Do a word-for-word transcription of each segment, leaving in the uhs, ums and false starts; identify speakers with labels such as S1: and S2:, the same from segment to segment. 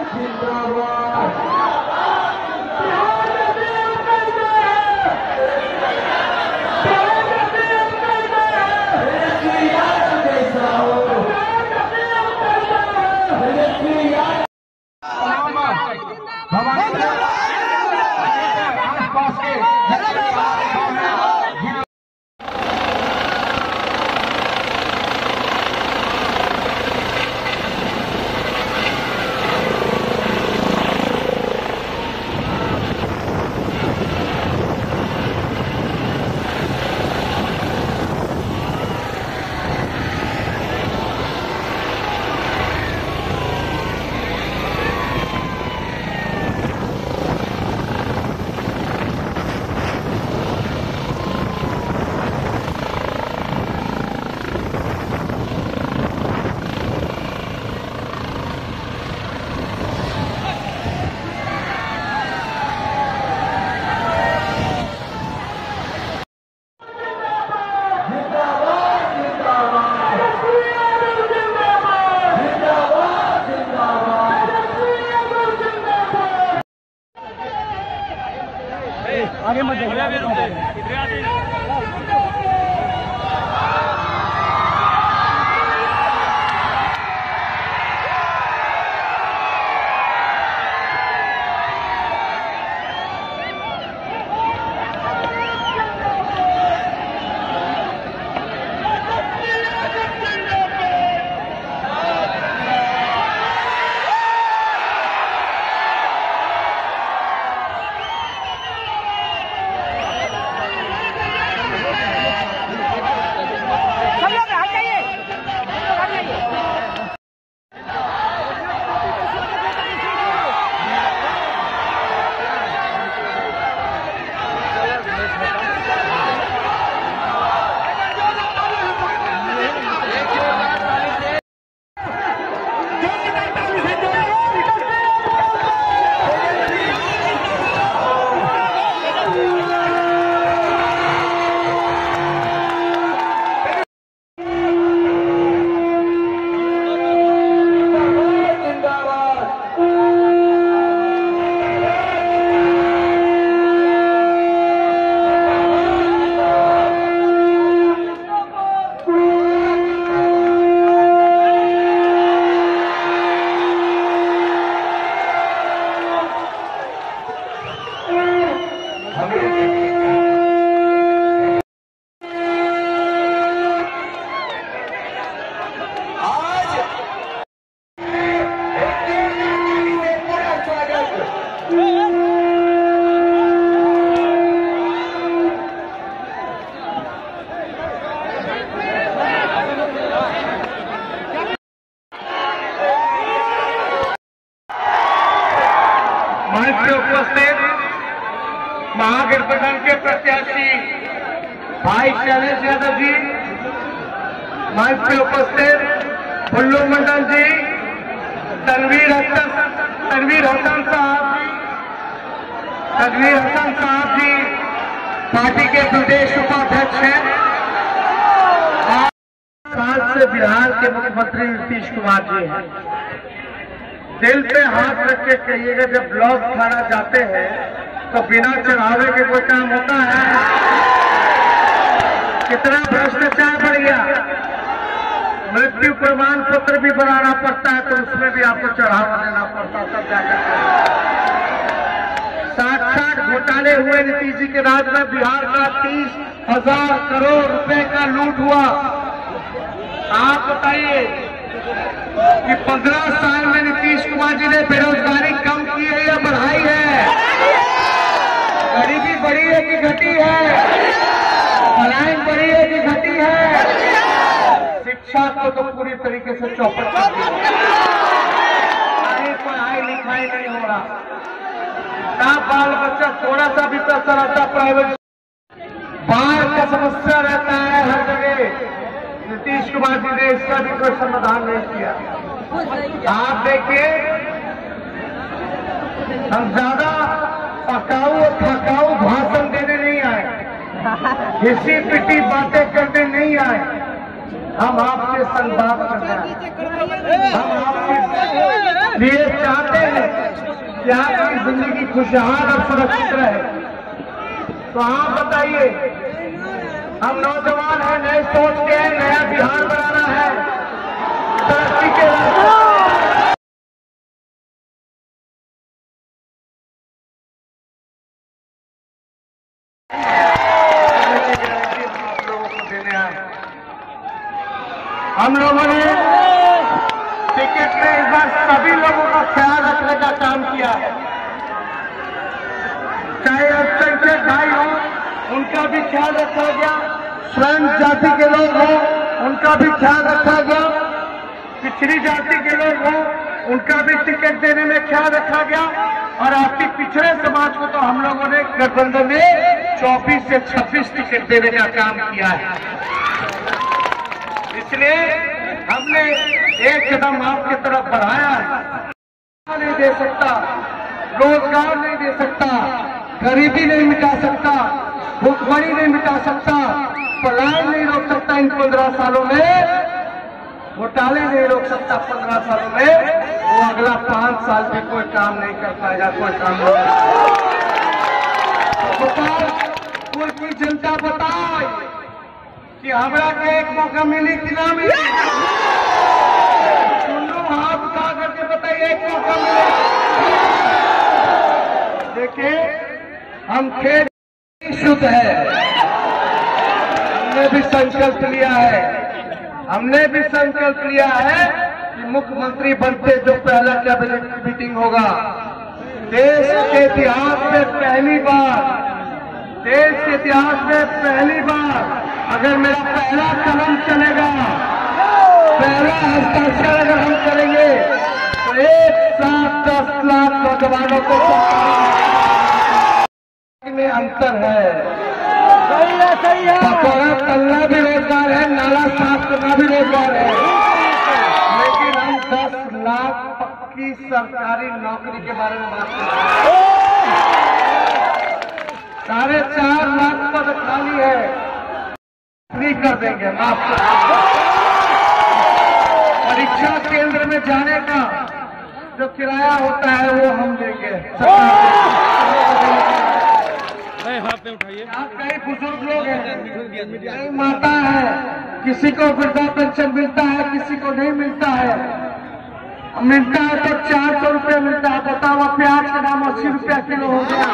S1: आगे मत देखिए।
S2: उपस्थित महागठबंधन के प्रत्याशी भाई शैलेश यादव जी, मंच पे उपस्थित फुल्लू मंडल जी, तनवीर हसन तनवीर हसन साहब तनवीर हसन साहब जी पार्टी के प्रदेश उपाध्यक्ष हैं। साल से बिहार के मुख्यमंत्री नीतीश कुमार जी हैं। दिल पे हाथ रख के कहिएगा, जब ब्लॉक थाना जाते हैं तो बिना चढ़ावे के कोई काम होता है? कितना भ्रष्टाचार बढ़ गया। मृत्यु प्रमाण पत्र भी बनाना पड़ता है तो उसमें भी आपको चढ़ावा देना पड़ता है, तब जाकर साठ साठ घोटाले हुए नीतीश जी के राज में। बिहार का तीस हजार करोड़ रुपए का लूट हुआ। आप बताइए कि पंद्रह साल में नीतीश कुमार जी ने बेरोजगारी कम की है या बढ़ाई है? गरीबी बढ़ी है कि घटी है? पलायन बढ़ी है कि घटी है? शिक्षा को तो पूरी तरीके से चौपट कर दिया। पढ़ाई लिखाई नहीं हो रहा। ना बाल बच्चा थोड़ा सा भी पैसा रहता प्राइवेट। बाढ़ का समस्या रहता है हर जगह। नीतीश कुमार जी ने इसका भी कोई समाधान नहीं किया। आप देखिए, हम ज्यादा पकाऊ और थकाऊ भाषण देने नहीं आए, घिसी पिटी बातें करने नहीं आए। हम आपसे संवाद करना है। हम आपके लिए चाहते हैं कि आपकी जिंदगी खुशहाल और सुरक्षित रहे। तो आप बताइए, हम नौजवान हैं, नए सोच के हैं, नया बिहार बनाना है, तरक्की के रास्ते। आप लोगों को देने आए, हम लोगों ने टिकट में इस बार सभी लोगों का ख्याल रखने का काम किया है, चाहे अल्पसंख्यक भाई हो उनका भी ख्याल रखा गया, स्वयं जाति के लोग हो उनका भी ख्याल रखा गया, पिछड़ी जाति के लोग हो उनका भी टिकट देने में ख्याल रखा गया, और आपकी पिछड़े समाज को तो हम लोगों ने गठबंधन में चौबीस से छब्बीस टिकट देने का काम किया है। इसलिए हमने एक कदम आपकी तरफ बढ़ाया है। नहीं दे सकता, रोजगार नहीं दे सकता, गरीबी नहीं मिटा सकता, भूखमरी नहीं मिटा सकता, पलायन नहीं रोक सकता, इन पंद्रह सालों में घोटाले नहीं रोक सकता, पंद्रह सालों में वो अगला पांच साल में कोई काम नहीं कर पाएगा, कोई काम नहीं कर पाएगा। कोई कोई जनता बताए कि हमरा के एक मौका मिली कि ना मिली, सुन लो, हाथ उठा करके बताइए एक मौका मिले। देखिए, हम खेत शुद्ध है, हमने भी संकल्प लिया है, हमने भी संकल्प लिया है कि मुख्यमंत्री बनते जो पहला कैबिनेट मीटिंग होगा, देश के इतिहास में पहली बार, देश के इतिहास में पहली बार अगर मेरा पहला कदम चलेगा, पहला हस्ताक्षर अगर हम करेंगे तो एक साथ दस लाख नौजवानों को में अंतर है।
S1: सही है, सही है।
S2: पकौड़ा तलना भी रोजगार है, नाला साफ करना भी रोजगार है, लेकिन हम दस लाख पक्की सरकारी नौकरी के बारे में बात कर रहे हैं। साढ़े चार लाख पद खाली है, नहीं कर देंगे, माफ कर देंगे। परीक्षा केंद्र में जाने का जो किराया होता है वो हम देंगे,
S1: हाथ में उठाइए।
S2: आप कई बुजुर्ग लोग हैं, कई माता है, किसी को वृद्धा पेंशन मिलता है, किसी को नहीं मिलता है, मिलता है तो चार सौ रुपया मिलता है। बताओ, प्याज का दाम अस्सी रुपया किलो हो गया।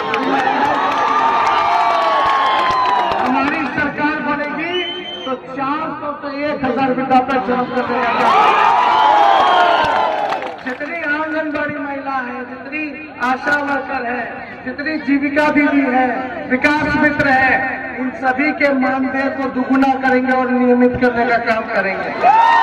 S2: हमारी सरकार बनेगी तो चार सौ से एक हजार वृद्धा पेंशन हम कर देंगे। जितनी आंगनबाड़ी महिला है, जितनी आशा वर्कर है, जितनी जीविका दीदी है, विकास मित्र है, इन सभी के मानदेय को दुगुना करेंगे और नियमित करने का काम करेंगे।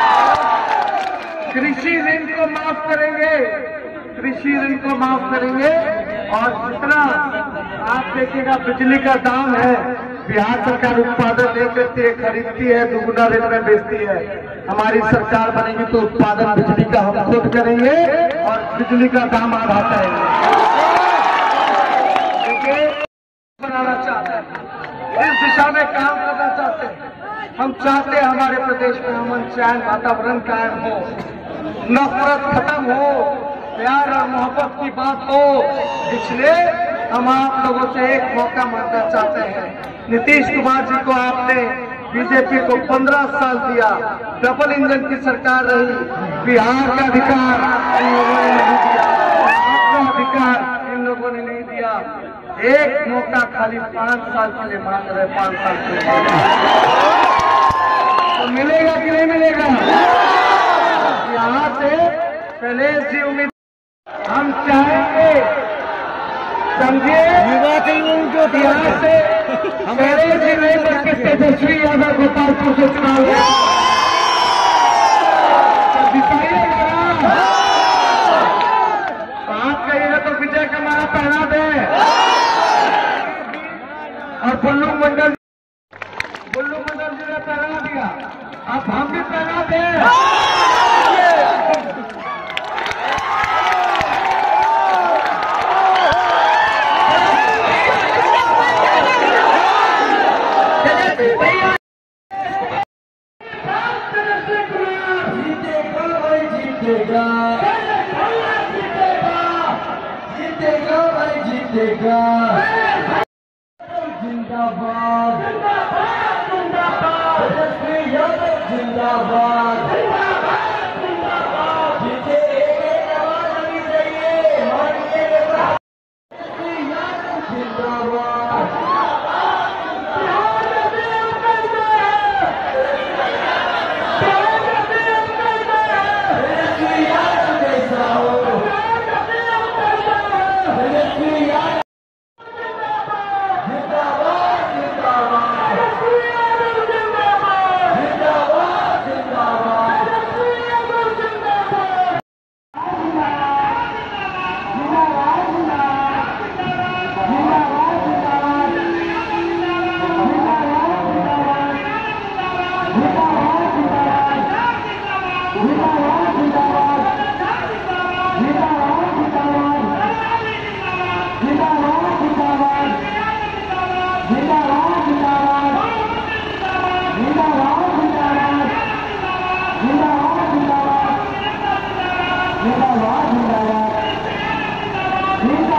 S2: कृषि ऋण को माफ करेंगे, कृषि ऋण को माफ करेंगे, और जितना आप देखिएगा बिजली का दाम है, बिहार सरकार उत्पादन नहीं करती है, खरीदती है, दुगुना रेट में बेचती है। हमारी सरकार बनेगी तो उत्पादन बिजली का हम खुद करेंगे और बिजली का दाम आधा करेंगे। बनाना चाहते हैं, इस दिशा में काम करना चाहते हैं। हम चाहते हैं हमारे प्रदेश में अमन चैन वातावरण कायम हो, नफरत खत्म हो, प्यार और मोहब्बत की बात हो। इसलिए हम आप लोगों से एक मौका मांगना चाहते हैं। नीतीश कुमार जी को आपने, बीजेपी को पंद्रह साल दिया, डबल इंजन की सरकार रही, बिहार का अधिकार इन लोगों ने नहीं दिया, आपका अधिकार इन लोगों ने नहीं दिया। एक मौका खाली पांच साल के लिए मांग रहे, पांच साल के लिए तो मिलेगा कि नहीं मिलेगा? यहाँ से शैलेश जी उम्मीद हम चाहेंगे, समझिए, यहाँ से शैलेश जी नहीं बल्कि तेजस्वी यादव गोपालपुर से चुनाव जिताइएगा। आप कहिएगा तो विजय का माला पहना दे, और बुल्लू मंडल बुल्लू मंडल जी ने पहना दिया, अब हम भी पहना दें। बचेगा। जिंदाबाद जिंदाबाद जिंदाबाद तेजस्वी यादव जिंदाबाद जिंदाबाद जिंदाबाद जिसे एक एक आवाज आनी चाहिए माननीय तेजस्वी यादव जिंदाबाद। जिंदाबाद जिंदाबाद